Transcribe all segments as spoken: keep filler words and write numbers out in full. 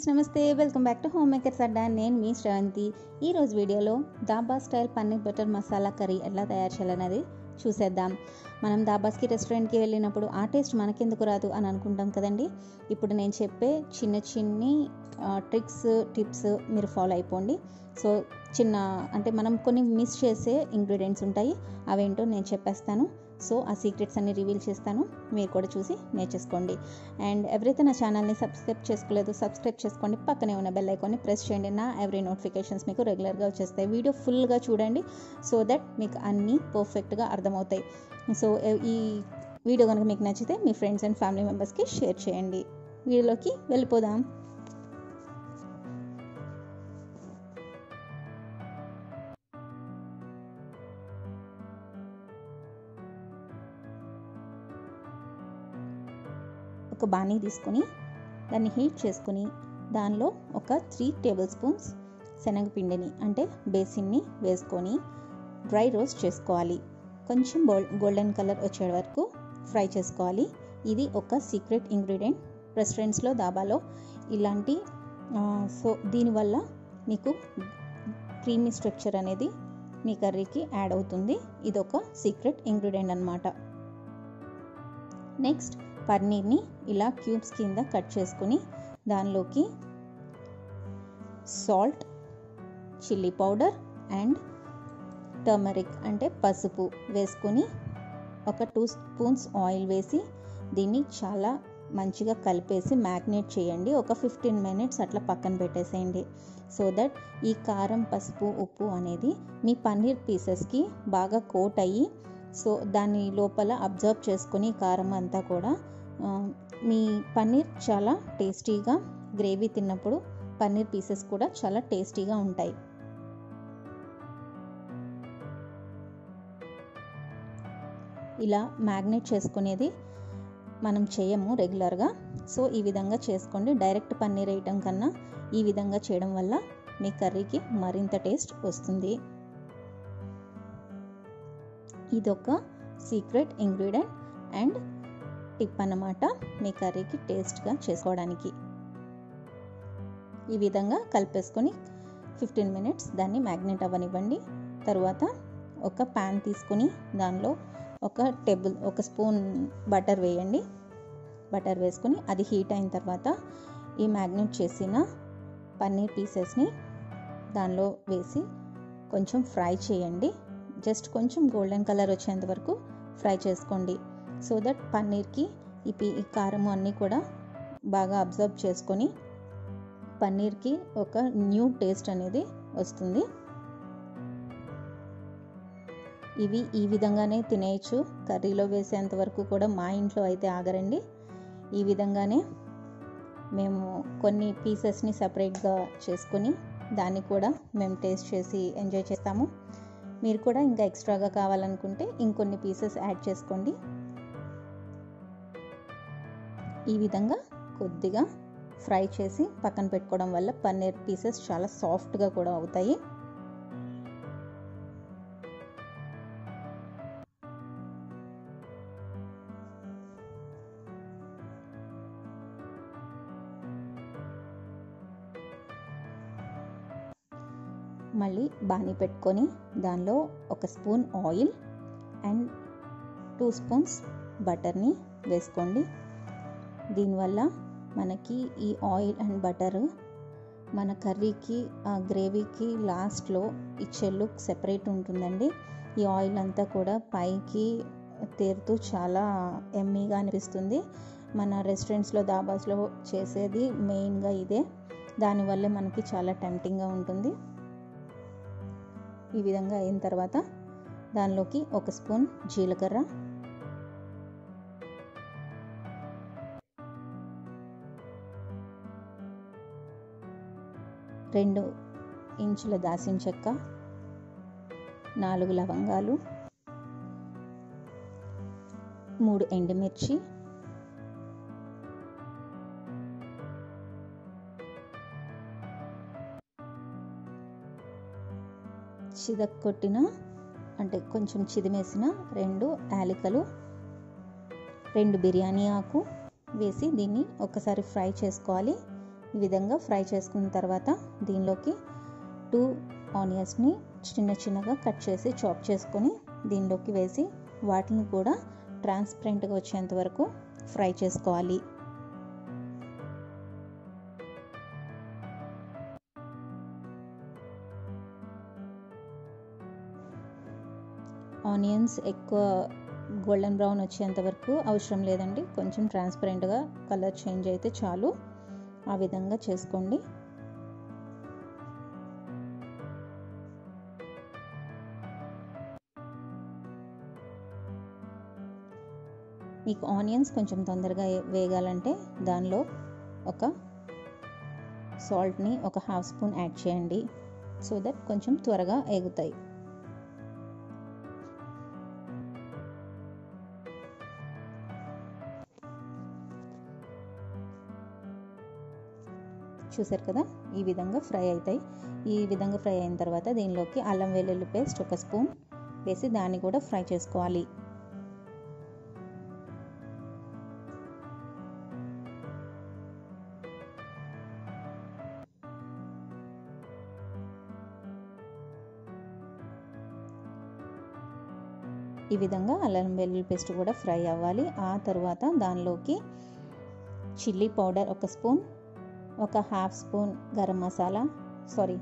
Friends, నమస్తే. Welcome back to home makers అడ్డా. నేను మీ శ్రవంతి. ఈరోజు వీడియోలో dhaba style paneer butter masala curry ఎలా తయారు చేయాలనేది చూసేద్దాం. మనం దాబాస్కి రెస్టారెంట్కి వెళ్ళినప్పుడు ఆ టేస్ట్ మనకెందుకు రాదు అని అనుకుంటాం కదండి. ఇప్పుడు నేను చెప్పే చిన్న చిన్ని ట్రిక్స్ టిప్స్ మీరు ఫాలో అయిపోండి. సో చిన్న అంటే మనం కొన్ని మిస్ చేసే ఇంగ్రీడియంట్స్ ఉంటాయి, అవేంటో నేను చెప్పేస్తాను. సో ఆ సీక్రెట్స్ అన్ని రివీల్ చేస్తాను, మీరు కూడా చూసి నేర్చేసుకోండి. అండ్ ఎవరైతే నా ఛానల్ని సబ్స్క్రైబ్ చేసుకోలేదు సబ్స్క్రైబ్ చేసుకోండి, పక్కనే ఉన్న బెల్ ఐకాన్ని ప్రెస్ చేయండి. నా ఎవ్రీ నోటిఫికేషన్స్ మీకు రెగ్యులర్గా వచ్చేస్తాయి. వీడియో ఫుల్గా చూడండి సో దట్ మీకు అన్నీ పర్ఫెక్ట్గా అర్థమవుతాయి. సో ఈ వీడియో కనుక మీకు నచ్చితే మీ ఫ్రెండ్స్ అండ్ ఫ్యామిలీ మెంబర్స్కి షేర్ చేయండి. వీడియోలోకి వెళ్ళిపోదాం. ఒక బాణీ తీసుకొని దాన్ని హీట్ చేసుకుని దానిలో ఒక త్రీ టేబుల్ స్పూన్స్ శనగపిండిని అంటే బేసిన్ని వేసుకొని డ్రై రోస్ట్ చేసుకోవాలి. కొంచెం గోల్డెన్ కలర్ వచ్చే వరకు ఫ్రై చేసుకోవాలి. ఇది ఒక సీక్రెట్ ఇంగ్రీడియంట్ రెస్టారెంట్స్లో దాబాలో ఇలాంటి. సో దీనివల్ల మీకు క్రీమీ స్ట్రక్చర్ అనేది మీ కర్రీకి యాడ్ అవుతుంది. ఇది ఒక సీక్రెట్ ఇంగ్రీడియంట్ అన్నమాట. నెక్స్ట్ పన్నీర్ని ఇలా క్యూబ్స్ కింద కట్ చేసుకుని దానిలోకి salt, chilli powder and turmeric అంటే పసుపు వేసుకొని ఒక టూ స్పూన్స్ ఆయిల్ వేసి దీన్ని చాలా మంచిగా కలిపేసి మ్యాగ్నేట్ చేయండి. ఒక ఫిఫ్టీన్ మినిట్స్ అట్లా పక్కన పెట్టేసేయండి. సో దట్ ఈ కారం, పసుపు, ఉప్పు అనేది మీ పన్నీర్ పీసెస్కి బాగా కోట్ అయ్యి సో దాని లోపల అబ్జర్వ్ చేసుకుని కారం అంతా కూడా మీ పన్నీర్ చాలా టేస్టీగా, గ్రేవీ తిన్నప్పుడు పన్నీర్ పీసెస్ కూడా చాలా టేస్టీగా ఉంటాయి. ఇలా మ్యాగ్నేట్ చేసుకునేది మనం చేయము రెగ్యులర్గా. సో ఈ విధంగా చేసుకోండి. డైరెక్ట్ పన్నీర్ వేయటం కన్నా ఈ విధంగా చేయడం వల్ల మీ కర్రీకి మరింత టేస్ట్ వస్తుంది. ఇదొక సీక్రెట్ ఇంగ్రీడియంట్ అండ్ టిప్ అన్నమాట మీ కర్రీకి టేస్ట్గా చేసుకోవడానికి. ఈ విధంగా కలిపేసుకొని ఫిఫ్టీన్ మినిట్స్ దాన్ని మ్యాగ్నేట్ అవ్వనివ్వండి. తర్వాత ఒక ప్యాన్ తీసుకొని దానిలో ఒక టేబుల్ ఒక స్పూన్ బటర్ వేయండి. బటర్ వేసుకొని అది హీట్ అయిన తర్వాత ఈ మ్యాగ్నేట్ చేసిన పన్నీర్ పీసెస్ని దానిలో వేసి కొంచెం ఫ్రై చేయండి. జస్ట్ కొంచెం గోల్డెన్ కలర్ వచ్చేంత వరకు ఫ్రై చేసుకోండి. సో దట్ పన్నీర్కి ఈ పీ ఈ కారం అన్నీ కూడా బాగా అబ్జర్వ్ చేసుకొని పన్నీర్కి ఒక న్యూ టేస్ట్ అనేది వస్తుంది. ఇవి ఈ విధంగానే తినేయచ్చు. కర్రీలో వేసేంత వరకు కూడా మా ఇంట్లో అయితే ఆగరండి. ఈ విధంగానే మేము కొన్ని పీసెస్ని సపరేట్గా చేసుకొని దాన్ని కూడా మేము టేస్ట్ చేసి ఎంజాయ్ చేస్తాము. మీరు కూడా ఇంకా ఎక్స్ట్రాగా కావాలనుకుంటే ఇంకొన్ని పీసెస్ యాడ్ చేసుకోండి. ఈ విధంగా కొద్దిగా ఫ్రై చేసి పక్కన పెట్టుకోవడం వల్ల పన్నీర్ పీసెస్ చాలా సాఫ్ట్గా కూడా అవుతాయి. మళ్ళీ బాణీ పెట్టుకొని దానిలో ఒక spoon oil and two spoons బటర్ని వేసుకోండి. దీనివల్ల మనకి ఈ ఆయిల్ అండ్ బటర్ మన కర్రీకి ఆ గ్రేవీకి లాస్ట్లో ఇచ్చే లుక్ సెపరేట్ ఉంటుందండి. ఈ ఆయిల్ అంతా కూడా పైకి తేరుతూ చాలా ఎమ్మీగా అనిపిస్తుంది. మన రెస్టారెంట్స్లో దాబాస్లో చేసేది మెయిన్గా ఇదే. దానివల్లే మనకి చాలా టెంప్టింగ్గా ఉంటుంది. ఈ విధంగా అయిన తర్వాత దానిలోకి ఒక స్పూన్ జీలకర్ర, రెండు ఇంచుల దాల్చిన చెక్క, నాలుగు లవంగాలు, మూడు ఎండుమిర్చి, చిదక్కొట్టిన అంటే కొంచెం చిదిమేసిన రెండు యాలకులు, రెండు బిర్యానీ ఆకు వేసి దీన్ని ఒకసారి ఫ్రై చేసుకోవాలి. ఈ విధంగా ఫ్రై చేసుకున్న తర్వాత దీనిలోకి టూ ఆనియన్స్ని చిన్న చిన్నగా కట్ చేసి చాప్ చేసుకొని దీనిలోకి వేసి వాటిని కూడా ట్రాన్స్పరెంట్గా వచ్చేంత వరకు ఫ్రై చేసుకోవాలి. ఆనియన్స్ ఎక్కువ గోల్డెన్ బ్రౌన్ వచ్చేంత వరకు అవసరం లేదండి, కొంచెం ట్రాన్స్పరెంట్గా కలర్ చేంజ్ అయితే చాలు. ఆ విధంగా చేసుకోండి. మీకు ఆనియన్స్ కొంచెం తొందరగా వేగాలంటే దానిలో ఒక సాల్ట్ని ఒక హాఫ్ స్పూన్ యాడ్ చేయండి, సో దట్ కొంచెం త్వరగా వేగుతాయి. చూసారు కదా, ఈ విధంగా ఫ్రై అవుతాయి. ఈ విధంగా ఫ్రై అయిన తర్వాత దీనిలోకి అల్లం వెల్లుల్లి పేస్ట్ ఒక స్పూన్ వేసి దాన్ని కూడా ఫ్రై చేసుకోవాలి. ఈ విధంగా అల్లం వెల్లుల్లి పేస్ట్ కూడా ఫ్రై అవ్వాలి. ఆ తర్వాత దానిలోకి చిల్లీ పౌడర్ ఒక స్పూన్, ఒక half spoon garam masala sorry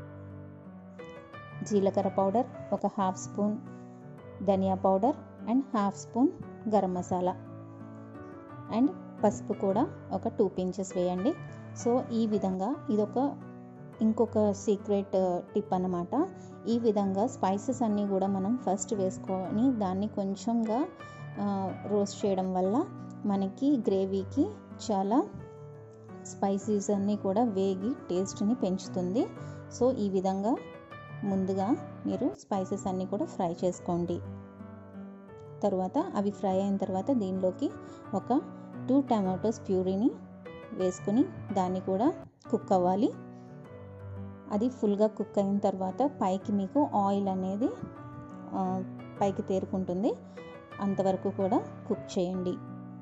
జీలకర్ర పౌడర్, ఒక హాఫ్ స్పూన్ ధనియా powder and half spoon garam masala and పసుపు కూడా ఒక టూ పించెస్ వేయండి. సో ఈ విధంగా ఇదొక ఇంకొక సీక్రెట్ టిప్ అన్నమాట. ఈ విధంగా స్పైసెస్ అన్నీ కూడా మనం ఫస్ట్ వేసుకొని దాన్ని కొంచెంగా రోస్ట్ చేయడం వల్ల మనకి గ్రేవీకి చాలా స్పైసీస్ అన్నీ కూడా వేగి టేస్ట్ని పెంచుతుంది. సో ఈ విధంగా ముందుగా మీరు స్పైసెస్ అన్నీ కూడా ఫ్రై చేసుకోండి. తర్వాత అవి ఫ్రై అయిన తర్వాత దీనిలోకి ఒక టూ టమాటోస్ ప్యూరీని వేసుకుని దాన్ని కూడా కుక్ అవ్వాలి. అది ఫుల్గా కుక్ అయిన తర్వాత పైకి మీకు ఆయిల్ అనేది పైకి తేరుకుంటుంది, అంతవరకు కూడా కుక్ చేయండి.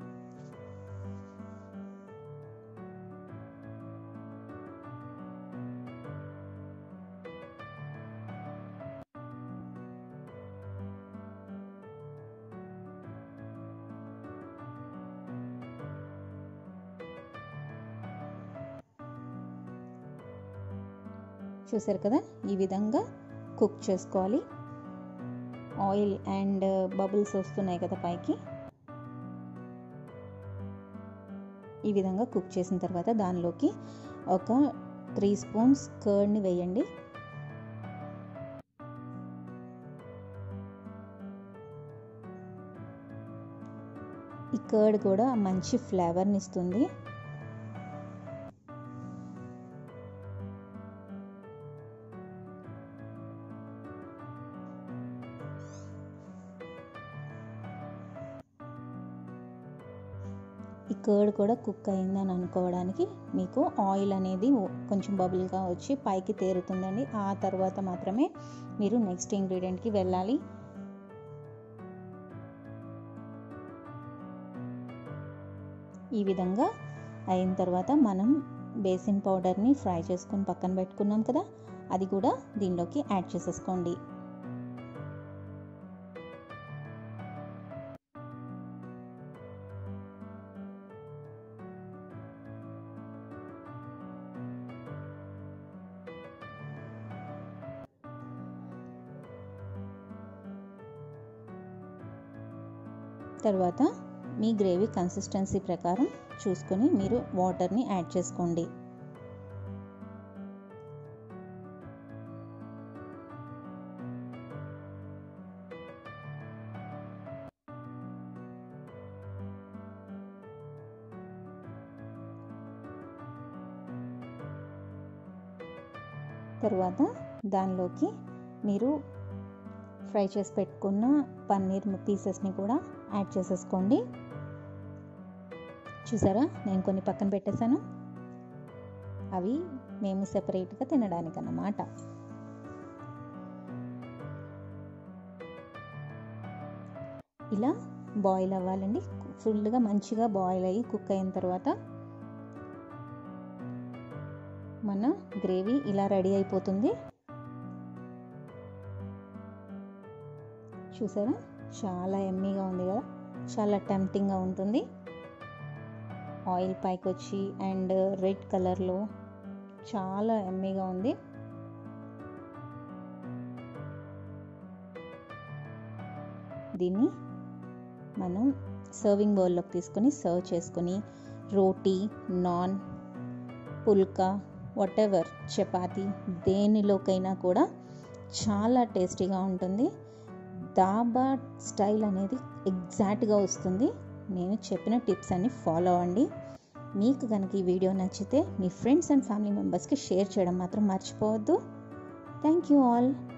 చూసారు కదా, ఈ విధంగా కుక్ చేసుకోవాలి. ఆయిల్ అండ్ బబుల్స్ వస్తున్నాయి కదా పైకి, ఈ విధంగా కుక్ చేసిన తర్వాత దానిలోకి ఒక త్రీ స్పూన్స్ కర్డ్ని వేయండి. ఈ కర్డ్ కూడా మంచి ఫ్లేవర్ని ఇస్తుంది. ఈ కర్డ్ కూడా కుక్ అయిందని అనుకోవడానికి మీకు ఆయిల్ అనేది కొంచెం బబుల్గా వచ్చి పైకి తేరుతుందండి. ఆ తర్వాత మాత్రమే మీరు నెక్స్ట్ ఇంగ్రీడియంట్కి వెళ్ళాలి. ఈ విధంగా అయిన తర్వాత మనం బేసిన్ పౌడర్ని ఫ్రై చేసుకొని పక్కన పెట్టుకున్నాం కదా, అది కూడా దీనిలోకి యాడ్ చేసేసుకోండి. తర్వాత మీ గ్రేవీ కన్సిస్టెన్సీ ప్రకారం చూసుకొని మీరు వాటర్ని యాడ్ చేసుకోండి. తర్వాత దానిలోకి మీరు ఫ్రై చేసి పెట్టుకున్న పన్నీర్ పీసెస్ని కూడా యాడ్ చేసేసుకోండి. చూసారా, నేను కొన్ని పక్కన పెట్టేశాను, అవి మేము సెపరేట్గా తినడానికి అన్నమాట. ఇలా బాయిల్ అవ్వాలండి, ఫుల్గా మంచిగా బాయిల్ అయ్యి కుక్ అయిన తర్వాత మన గ్రేవీ ఇలా రెడీ అయిపోతుంది. చూసారా, చాలా ఎమ్మీగా ఉంది కదా, చాలా టెంప్టింగ్గా ఉంటుంది. ఆయిల్ పైకి వచ్చి అండ్ రెడ్ కలర్లో చాలా ఎమ్మీగా ఉంది. దీన్ని మనం సర్వింగ్ బౌల్లోకి తీసుకొని సర్వ్ చేసుకొని రోటీ, నాన్, పుల్కా, వాట్ ఎవర్, చపాతీ దేనిలోకైనా కూడా చాలా టేస్టీగా ఉంటుంది. దాబా స్టైల్ అనేది ఎగ్జాక్ట్గా వస్తుంది. నేను చెప్పిన టిప్స్ అన్ని ఫాలో అవ్వండి. మీకు కనుక ఈ వీడియో నచ్చితే మీ ఫ్రెండ్స్ అండ్ ఫ్యామిలీ మెంబర్స్కి షేర్ చేయడం మాత్రం మర్చిపోవద్దు. Thank you all.